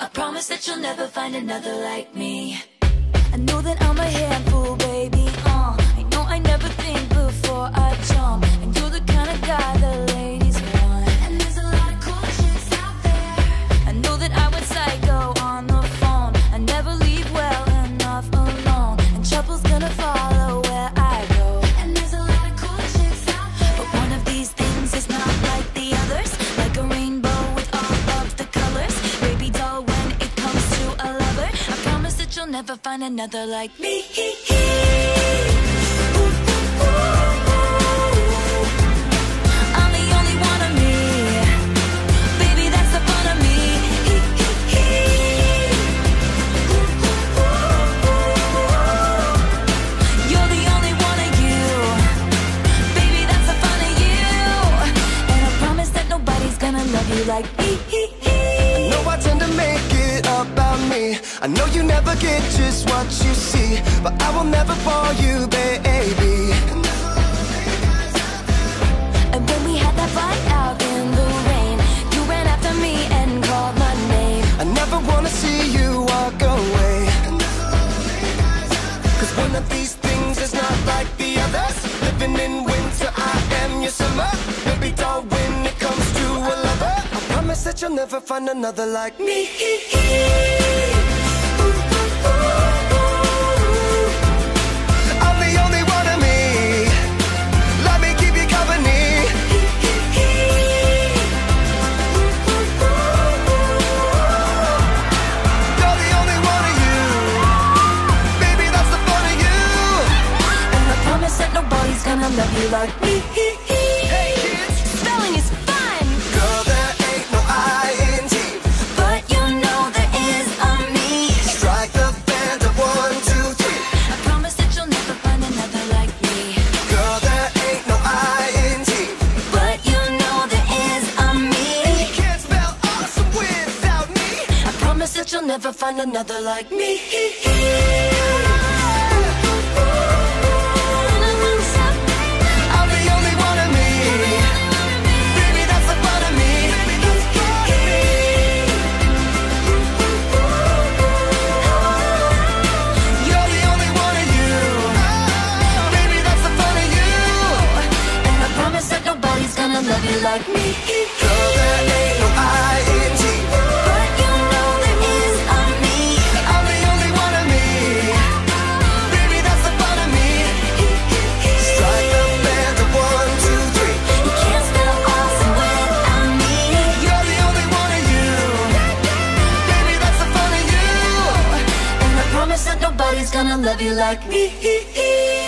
I promise that you'll never find another like me. I know that I'm a handful, baby, I know I never think before I jump, and you're the kind of guy the ladies want. And there's a lot of cool chicks out there. I know that I went psycho on the phone. I never leave well enough alone, and trouble's gonna follow where I go. And there's a lot of cool chicks out there, but one of these things is not like the others. Like a rainbow with all of the colors, baby doll, when it comes to a lover, I promise that you'll never find another like me. I'm the only one of me, baby, that's the fun of me. You're the only one of you, baby, that's the fun of you. And I promise that nobody's gonna love you like me. I know I tend to make it about me. I know you never get just what you see, but I will never fall you, baby. And when we had that fight out in the rain, you ran after me and called my name. I never wanna see you walk away, 'cause one of these things is not like the others. Living in winter, I am your summer. Baby doll, when it comes to a lover, I promise that you'll never find another like me. I'm the only one of me, let me keep you company. You're the only one of you, baby, that's the fun of you. And I promise that nobody's gonna love you like me. Hey kids, Spelling is fun, girl, there ain't no I-N-G, but you know there is a me. strike the band of 1, 2, 3. I promise that you'll never find another like me. Girl, there ain't no I-N-G, But you know there is a me. you can't spell awesome without me. I promise that you'll never find another like me. I'm the only one of me, baby, that's the fun of me. You're the only one of you, baby, that's the fun of you. And I promise that nobody's gonna love you like me. Girl, there ain't no I-N-G, But you know there is a me. I'm the only one of me, baby, that's the fun of me. Strike the band of 1, 2, 3. You can't spell awesome without me. You're the only one of you, baby, that's the fun of you. And I promise that nobody's gonna love you like me.